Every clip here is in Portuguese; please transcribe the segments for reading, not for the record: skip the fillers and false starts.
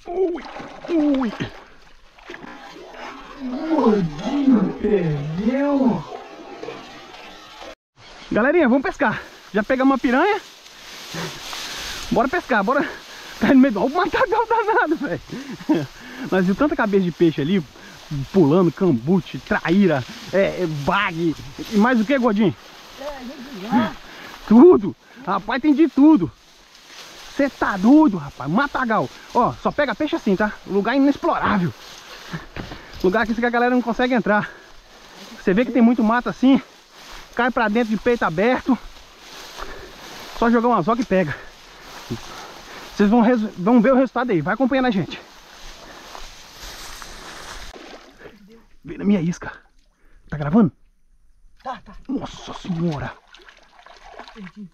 Ui, ui. Gordinho perdeu. Galerinha, vamos pescar. Já pegamos uma piranha. Bora pescar, bora. Cai no meio do matagal danado, velho. Nós vimos tanta cabeça de peixe ali, pulando, cambute, traíra, bague. E mais o que, gordinho? Tudo. Rapaz, tem de tudo. Você tá doido, rapaz. Matagal. Ó, só pega peixe assim, tá? Lugar inexplorável. Lugar que a galera não consegue entrar. Você vê que tem muito mato assim. Cai pra dentro de peito aberto. Só jogar um anzol que pega. Vocês vão ver o resultado aí. Vai acompanhando a gente. Vem na minha isca. Tá gravando? Tá. Nossa senhora. Perdi.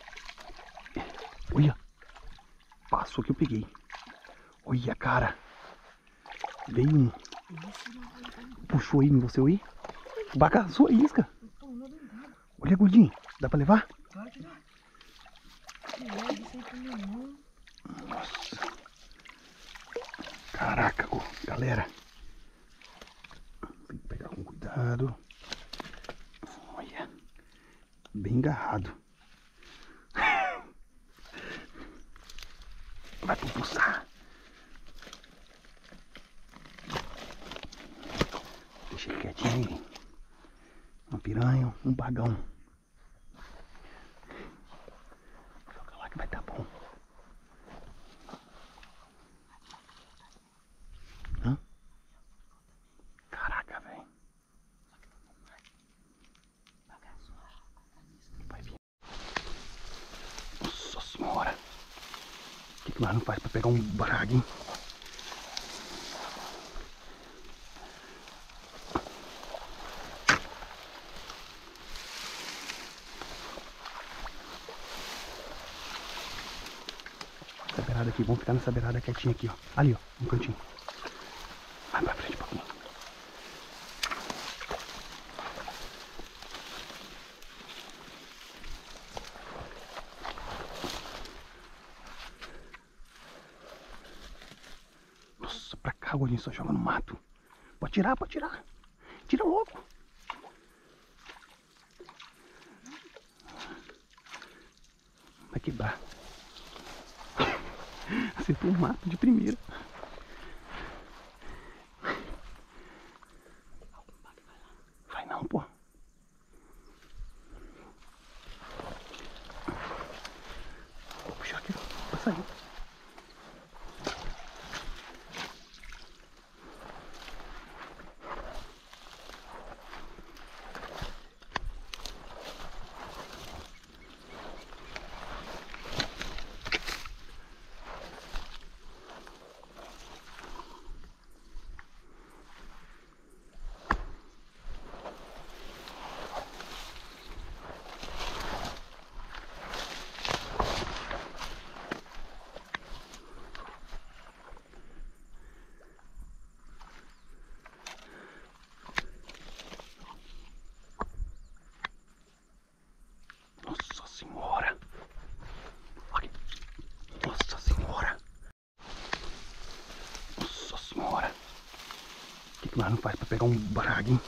Olha. Passou que eu peguei. Olha, cara. Veio um. Puxou aí em você aí. Bagaçou a isca. Olha, gordinho. Dá pra levar? Pode dar. Que leve isso aí pra minha mão. Nossa. Caraca, galera. Tem que pegar com cuidado. Olha. Bem agarrado. Vai pulsar. Deixa ele quietinho aí. Uma piranha, um bagão. Joga lá que vai dar bom. Hã? Caraca, velho. Vai vir. Nossa senhora. O que nós não faz pra pegar um braga, hein? Essa beirada aqui, vamos ficar nessa beirada quietinha aqui, ó. Ali, ó, um cantinho. Vai pra frente um pouquinho. Nossa, pra cá, gordinho, só joga no mato. Pode tirar, pode tirar. Tira logo. Vai quebrar. Acertou um mato de primeira. Vai não, pô. Vou puxar aqui pra sair. Nossa senhora. Olha. Nossa senhora. Nossa senhora. O que nós não faz pra pegar um braga, hein?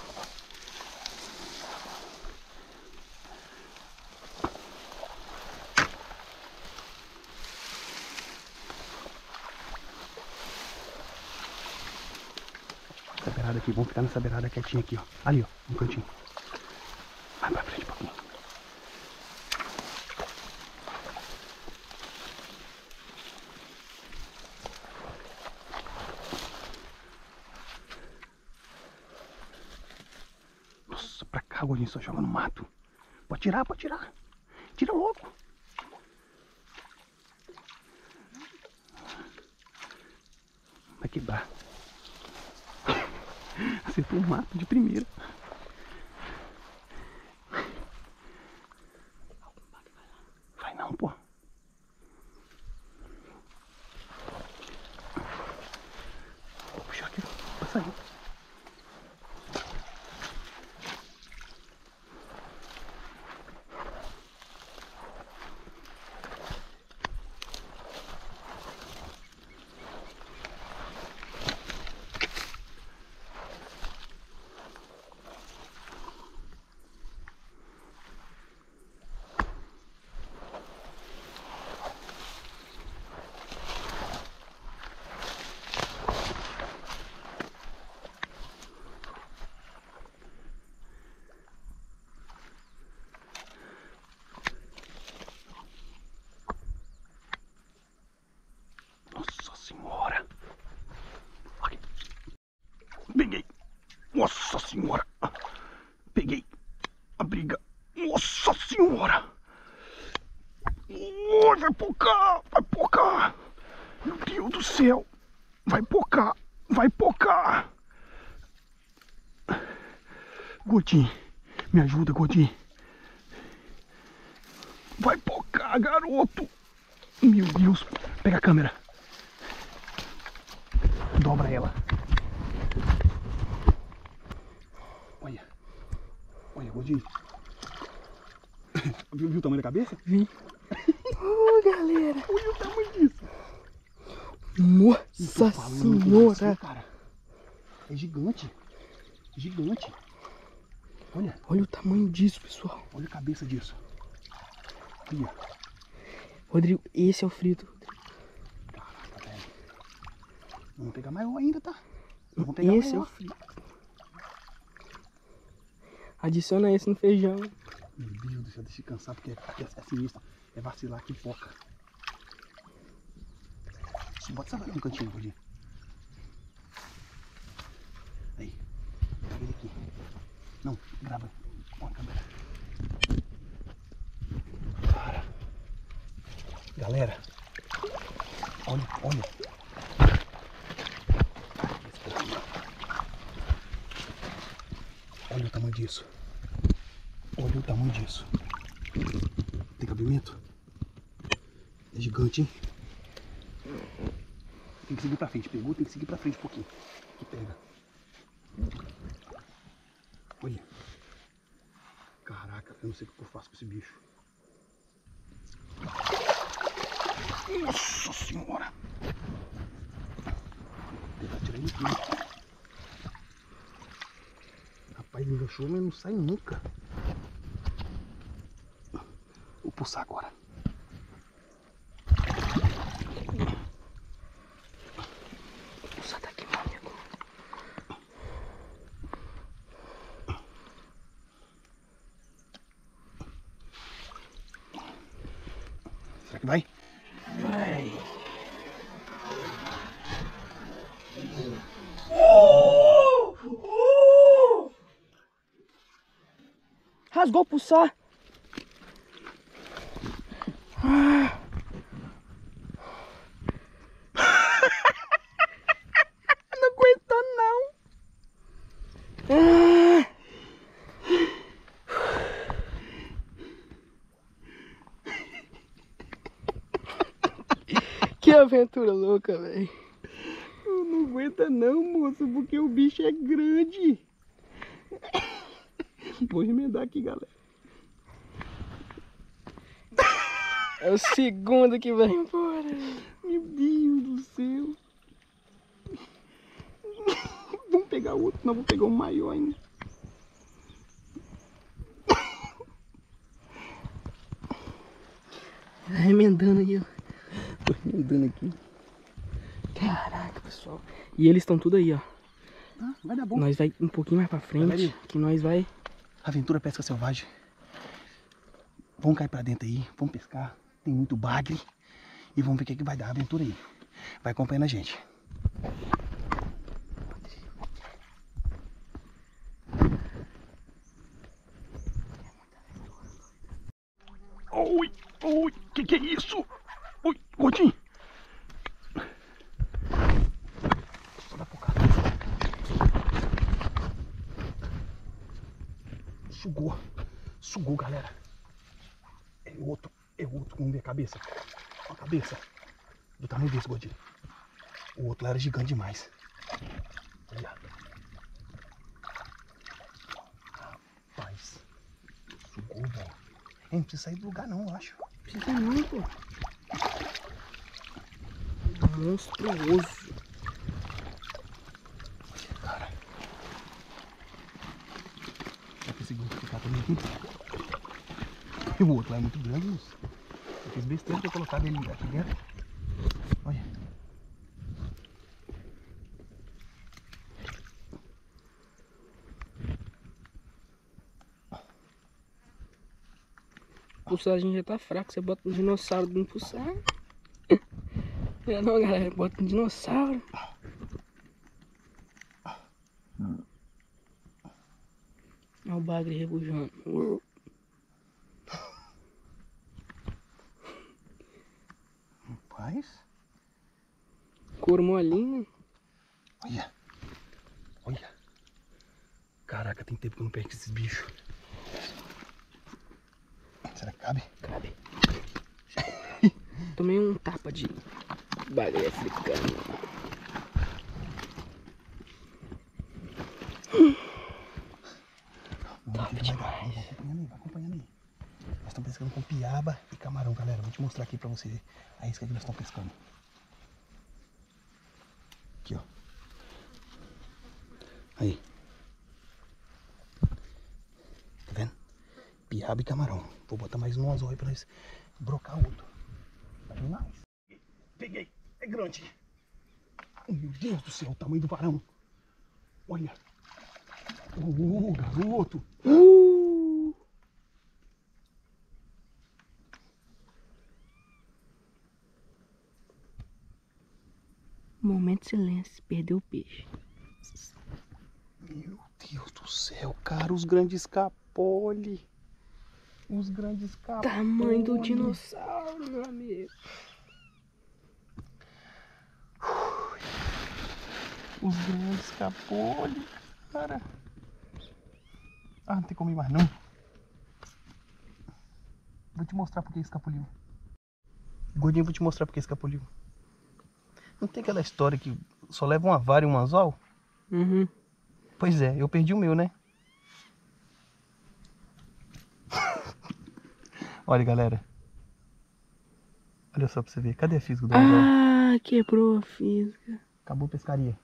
Essa beirada aqui, vamos ficar nessa beirada quietinha aqui, ó. Ali, ó, um cantinho. Vai pra frente um pouquinho. Nossa, pra cá, gordinho, só joga no mato. Pode tirar, pode tirar. Tira logo. Vai quebrar. Acertou um mato de primeira. Vai não, pô. Vou puxar aqui pra sair. Deus do céu. Vai pocar. Vai pocar. Godinho. Me ajuda, Godinho. Vai pocar, garoto. Meu Deus. Pega a câmera. Dobra ela. Olha. Olha, Godinho. Viu o tamanho da cabeça? Vi. Galera. Olha o tamanho disso. Nossa senhora. Cara. É gigante. Gigante. Olha. Olha o tamanho disso, pessoal. Olha a cabeça disso. Olha. Rodrigo, esse é o frito. Caraca, velho. Vamos pegar maior ainda, tá? Vamos pegar Esse maior. é o frito. Adiciona esse no feijão. Meu Deus do céu, deixa eu cansar porque é sinistro. É vacilar aqui foca. Bota essa varinha no cantinho, Godinho. Aí. Pega ele aqui. Não, grava com a câmera. Cara. Galera. Olha, olha. Olha o tamanho disso. Olha o tamanho disso. Tem cabimento? É gigante, hein? Tem que seguir pra frente. Pegou, tem que seguir pra frente um pouquinho. Que pega. Olha. Caraca, eu não sei o que eu faço com esse bicho. Nossa senhora. Vou tentar tirar ele aqui. Rapaz, ele enganchou, mas não sai nunca. Vou pulsar agora. Pulsar daqui, meu amigo. Será que vai? Vai. Rasgou o pulsar. Não aguentou não. Que aventura louca, velho. Não aguenta não, moço, porque o bicho é grande. Vou remendar aqui, galera. É o segundo que vai embora. Meu Deus do céu. Vamos pegar outro, não, vou pegar um maior ainda. Remendando aí, ó. Tô remendando aqui. Caraca, pessoal. E eles estão tudo aí, ó. Ah, vai dar bom. Nós vai um pouquinho mais pra frente, Galerinha. que nós vai... Aventura Pesca Selvagem. Vamos cair pra dentro aí, vamos pescar. Tem muito bagre. E vamos ver o que, que vai dar a aventura aí. Vai acompanhando a gente. Oi, oi, que é isso? Oi, Godinho. Só dá focada. Sugou. Sugou, galera. É outro. Vamos ver a cabeça. Olha a cabeça. Do tamanho desse, Godinho. O outro lá era gigante demais. Olha. Rapaz. Sugou, velho. Não precisa sair do lugar não, eu acho. Precisa não, pô. Monstruoso. Cara. Vai conseguir ficar também aqui. E o outro lá é muito grande, moço. Eu fiz besteira de ter colocado ele aqui dentro. Olha. O pulsarzinho já tá fraco, você bota um dinossauro dentro do pulsar. Não, não, galera, bota um dinossauro. Olha o bagre rebujando. Rapaz. Couro molinho. Olha. Olha. Caraca, tem tempo que eu não perco esses bichos. Será que cabe? Cabe. Tomei um tapa de baleia africana. Top demais. Vai acompanhando aí. Nós estamos pescando com piaba e camarão, galera. Vou te mostrar aqui pra você a isca que nós estamos pescando. Aqui, ó. Aí. Tá vendo? Piaba e camarão. Vou botar mais um anzol aí pra nós brocar outro. Tá vendo mais? Peguei. É grande. Meu Deus do céu, o tamanho do varão. Olha. Garoto. Momento de silêncio, perdeu o peixe. Meu Deus do céu, cara, os grandes capole. Os grandes capole. Tamanho do dinossauro, meu amigo. Os grandes capole, cara. Ah, não tem como ir mais não. Vou te mostrar porque escapuliu. Gordinho, vou te mostrar porque escapuliu. Não tem aquela história que só leva uma vara e um anzol? Uhum. Pois é, eu perdi o meu, né? Olha, galera. Olha só pra você ver. Cadê a fisga do anzol? Ah, quebrou a fisga. Acabou a pescaria.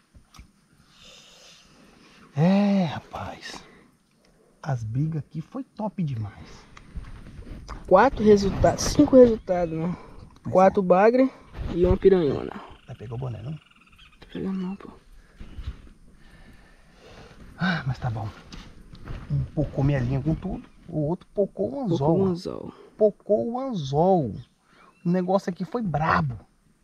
É, rapaz. As brigas aqui foi top demais. 4 resultados, 5 resultados, né? 4 bagre e uma piranhona. Vai pegar o boné, não? Não tô pegando não, pô. Ah, mas tá bom. Um pocou minha linha com tudo. O outro pocou o anzol. Pocou o anzol. Pocou o anzol. O negócio aqui foi brabo.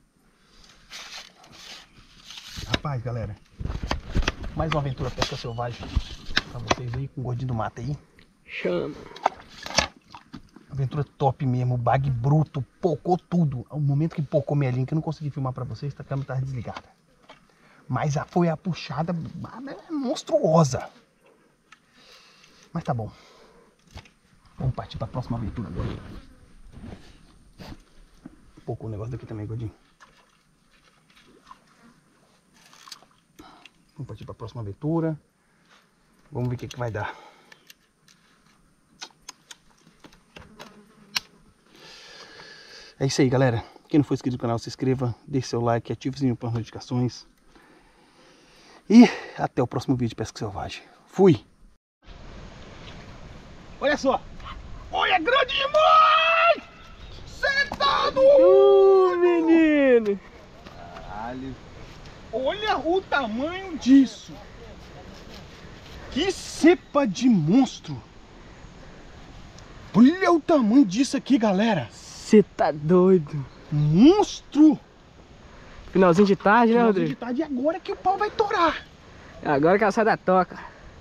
Rapaz, galera. Mais uma aventura pesca selvagem pra vocês aí com o gordinho do mato aí. Chama. Aventura top mesmo, bag bruto, pocou tudo. O momento que pocou minha linha, que eu não consegui filmar pra vocês, a câmera tá desligada. Mas foi a puxada monstruosa. Mas tá bom. Vamos partir pra próxima aventura agora. Pocou o negócio daqui também, gordinho. Vamos partir pra próxima aventura. Vamos ver o que vai dar. É isso aí, galera. Quem não for inscrito no canal, se inscreva, deixe seu like, ative o sininho para as notificações. E até o próximo vídeo de Pesca Selvagem. Fui! Olha só! Olha, grande demais! Sentado! Menino! Caralho! Olha o tamanho disso! Que cepa de monstro! Olha o tamanho disso aqui, galera! Você tá doido? Monstro! Finalzinho de tarde, né, Finalzinho Rodrigo? de tarde, e agora que o pau vai torar! Agora que ela sai da toca.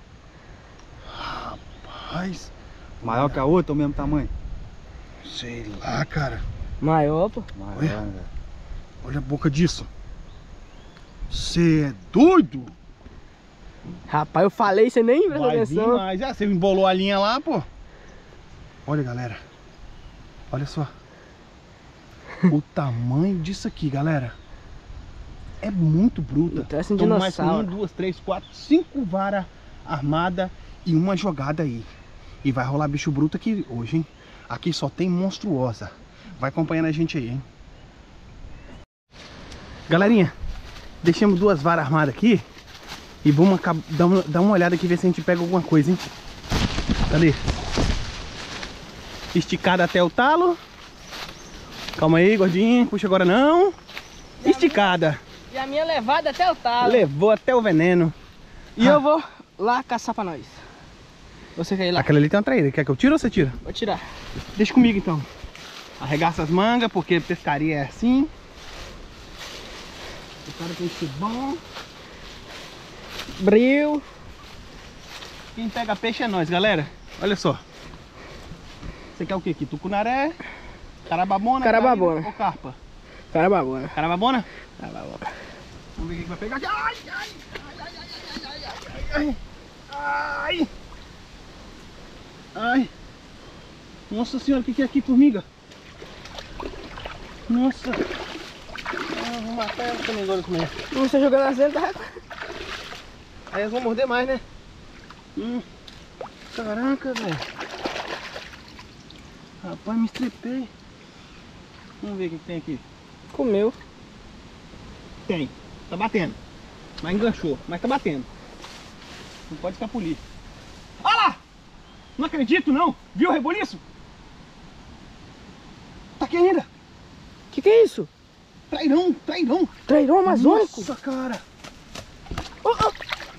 Rapaz, Maior que a outra, ou mesmo tamanho? sei lá, cara. Maior, pô. Maior, Olha. né? Olha a boca disso. Você é doido? Rapaz, eu falei, você nem prestou Vai vir atenção. mais. Ah, você embolou a linha lá, pô. Olha, galera. Olha só. O tamanho disso aqui, galera. É muito bruta. Parece um Toma mais com dinossauro. 1, 2, 3, 4, 5 varas armadas e uma jogada aí. E vai rolar bicho bruto aqui hoje, hein? Aqui só tem monstruosa. Vai acompanhando a gente aí, hein? Galerinha, deixamos 2 varas armadas aqui. E vamos dar uma olhada aqui, ver se a gente pega alguma coisa, hein? Cadê? Esticada até o talo. Calma aí, gordinho. Puxa agora não. Esticada. E a minha levada até o talo. Levou até o veneno. E eu vou lá caçar pra nós. Você quer ir lá? Aquela ali tem uma traíra. Quer que eu tire ou você tira? Vou tirar. Deixa comigo então. Arregaça as mangas, porque pescaria é assim. O cara tem que ser bom. Bril. Quem pega peixe é nós, galera. Olha só. Você quer o que aqui? Tucunaré, carababona, Carababona. traíra ou carpa? Carababona. Carababona? Carababona. Vamos ver o que vai pegar aqui. Ai, ai, ai, ai, ai, ai, ai. Ai. Nossa senhora, o que é aqui, formiga? Nossa. Vou matar ela também agora comer. Não está jogando as dentro da água. Aí elas vão morder mais, né? Caraca, velho. Rapaz, me estrepei. Vamos ver o que tem aqui. Comeu. Tem. Tá batendo. Mas enganchou. Mas tá batendo. Não pode escapulir. Olha lá! Não acredito, não. Viu o reboliço? Tá aqui ainda. Que é isso? Trairão, trairão. Trairão amazônico? Nossa, cara. Oh, oh.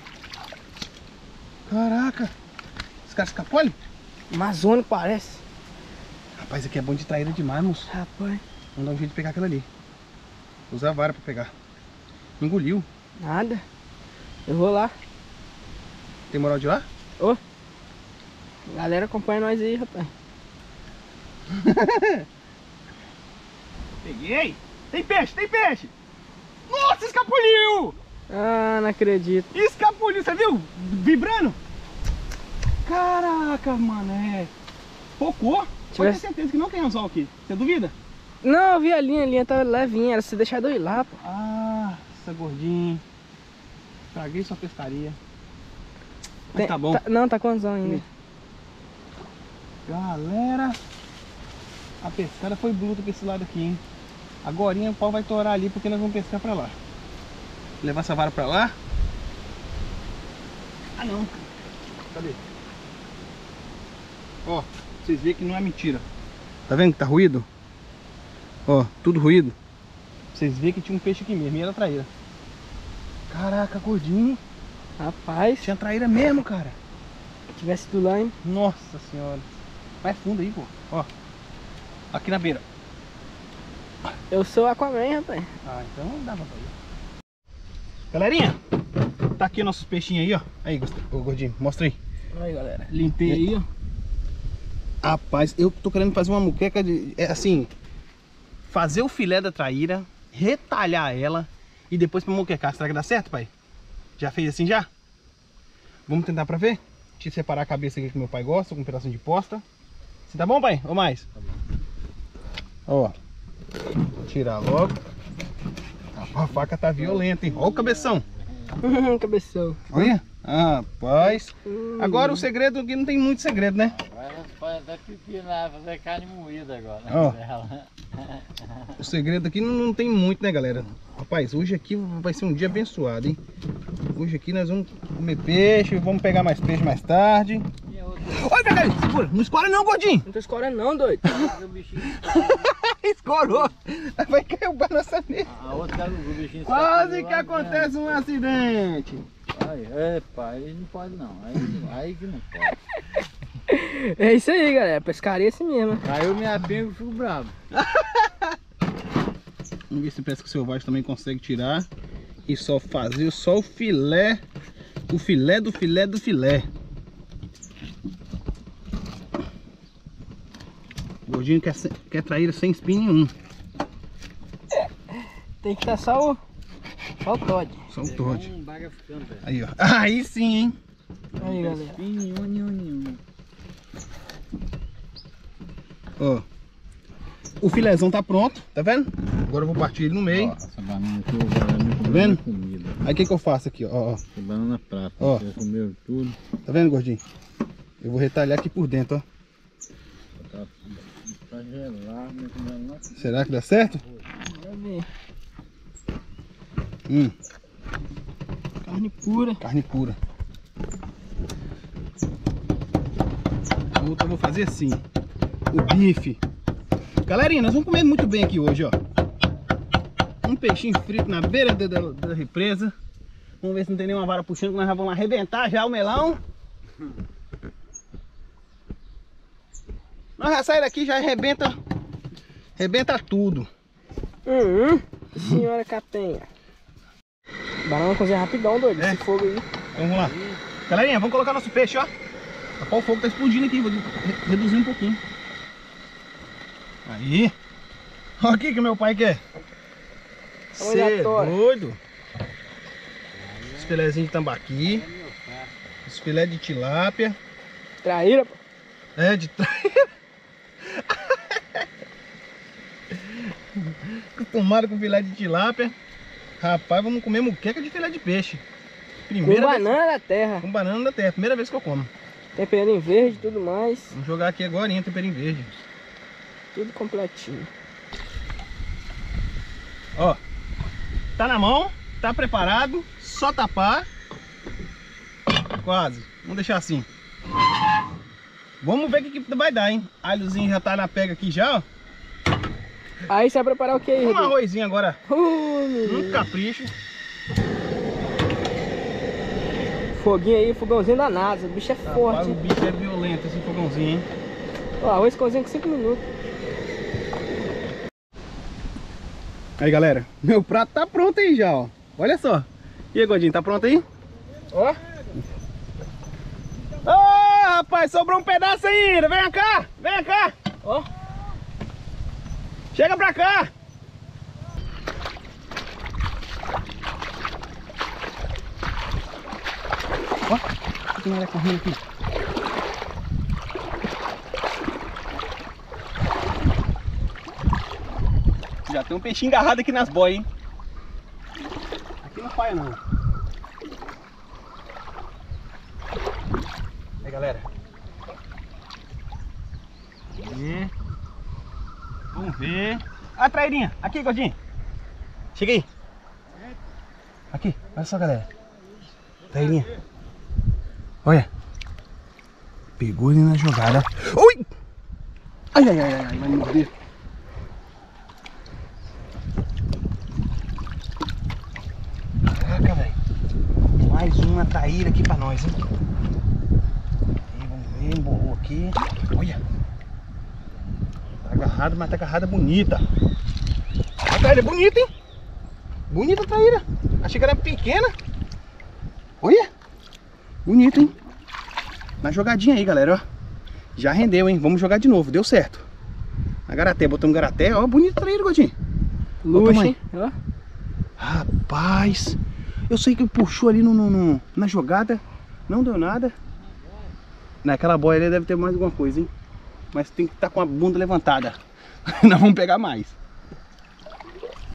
Caraca. Esse cara escapole? Amazônico parece. Rapaz, aqui é bom de traíra demais, moço. Rapaz. Vamos dar um jeito de pegar aquilo ali. Usar a vara pra pegar. Engoliu. Nada. Eu vou lá. Tem moral de ir lá? Ô. Galera, acompanha nós aí, rapaz. Peguei. Tem peixe, tem peixe. Nossa, escapuliu. Ah, não acredito. Escapuliu, você viu? Vibrando. Caraca, mano, focou. Pode ter certeza que não tem anzol aqui. Você duvida? Não, eu vi a linha tava levinha, era se deixar eu ir lá, pô. Ah, essa gordinha. Estraguei sua pescaria. Mas tá bom. Não, tá com anzol ainda. Galera, a pescada foi bruta pra esse lado aqui, hein? Agorinha o pau vai torar ali porque nós vamos pescar pra lá. Vou levar essa vara pra lá. Ah não. Cadê? Ó, vocês veem que não é mentira. Tá vendo que tá ruído? Ó, tudo ruído. Vocês veem que tinha um peixe aqui mesmo e era traíra. Caraca, gordinho. Rapaz, Tinha traíra mesmo, cara. se tivesse do lá, hein? Nossa senhora. Mais fundo aí, pô. Ó. Aqui na beira. Eu sou Aquaman, rapaz. Ah, então não dá pra fazer. Galerinha, tá aqui nossos peixinhos aí, ó. Aí, ô gordinho, mostra aí. Aí, galera. Limpei aí, ó. Rapaz, eu tô querendo fazer uma muqueca de... assim, fazer o filé da traíra, retalhar ela e depois pra muquecar. Será que dá certo, pai? Já fez assim já? Vamos tentar pra ver? Deixa eu separar a cabeça aqui que meu pai gosta, com um pedacinho de posta. Assim tá bom, pai? Ou mais? Tá bom. Ó. Tirar logo. A faca tá violenta, hein? Olha o cabeção. Cabeção. Olha. Rapaz. Agora o segredo aqui não tem muito segredo, né? Vai até pepino lá, fazer carne moída agora. Ó. O segredo aqui não tem muito, né, galera? Rapaz, hoje aqui vai ser um dia abençoado, hein? Hoje aqui nós vamos comer peixe, vamos pegar mais peixe mais tarde. Olha, velho, segura. Não escora não, gordinho. Não tô escorando não, doido. Escorou. Vai cair o bar nessa mesa. A outra o bichinho Quase que acontece um acidente. Ai, pai, aí não pode não. Aí que não pode. É isso aí, galera. Pescaria assim mesmo. Aí eu me apego e fico bravo. Vamos ver se pesca selvagem também consegue tirar. E só fazer só o filé. O filé do filé do filé. O gordinho quer traíra sem espinho nenhum. Tem que estar só o Todd. Só o Todd. Um baga ficando, velho. Aí, ó. Aí sim, hein? Aí, galera. Nenhum. Ó. O filézão tá pronto, tá vendo? Agora eu vou partir ele no meio. Ó, essa banana aqui eu vou Tá vendo? comida. Aí o que eu faço aqui, ó? Essa banana prata. Ó. Você comeu tudo. Tá vendo, gordinho? Eu vou retalhar aqui por dentro, ó. Pra gelar, né? Não. Será que dá certo? Vai ver. Carne pura. Carne pura. A outra eu vou fazer assim. O bife. Galerinha, nós vamos comer muito bem aqui hoje, ó. Um peixinho frito na beira da represa. Vamos ver se não tem nenhuma vara puxando, que nós já vamos arrebentar já o melão. Nós já saímos daqui, já arrebenta tudo. Senhora Capenha. Banana cozinha rapidão, doido. É. Esse fogo aí. Vamos lá. Galerinha, vamos colocar nosso peixe, ó. O fogo tá explodindo aqui, vou reduzir um pouquinho. Aí. Olha aqui que meu pai quer. Cê é doido. Os filézinhos de tambaqui. Os filé de tilápia. Traíra, pô. É, de traíra. Acostumado com filé de tilápia. Rapaz, vamos comer muqueca de filé de peixe. Com banana da terra. Com banana da terra. Primeira vez que eu como. Temperinho verde e tudo mais. Vamos jogar aqui agora em temperinho verde. Tudo completinho. Ó. Tá na mão. Tá preparado. Só tapar. Quase. Vamos deixar assim. Vamos ver o que vai dar, hein? Alhozinho já tá na pega aqui já, ó. Aí você vai preparar o que aí, Um arrozinho agora. Menino. Capricho. Foguinho aí, fogãozinho da NASA. O bicho é Rapaz, forte. o bicho é violento esse fogãozinho, hein? Ó, arroz cozinha com 5 minutos. Aí, galera. Meu prato tá pronto aí já, ó. Olha só. E aí, Godinho, tá pronto aí? Ó. Ô, rapaz, sobrou um pedaço ainda. Vem cá. Vem cá. Ó. Chega pra cá! Ó, tem uma correndo aqui. Já tem um peixinho agarrado aqui nas boias, hein? Aqui não falha não. Aí, galera. Aí. Vamos ver. A trairinha. Aqui, Godinho. Chega aí. Aqui. Olha só, galera. Trairinha. Olha. Pegou ele na jogada. Ui! Ai, ai, ai, ai. Vai morder. Caraca, velho. Mais uma traíra aqui pra nós, hein? Aí, vamos ver. Embolou aqui. Olha. Agarrado, mas tá agarrada bonita. A traíra é bonita, hein? Bonita a traíra. Achei que era pequena. Olha. Bonita, hein? Na jogadinha aí, galera, ó. Já rendeu, hein? Vamos jogar de novo. Deu certo. Na garaté, botamos garaté. Ó, bonita a traíra, Godinho. Luxo, hein? Ó. Rapaz. Eu sei que puxou ali na jogada. Não deu nada. Naquela boia ali deve ter mais alguma coisa, hein? Mas tem que estar com a bunda levantada. Nós vamos pegar mais.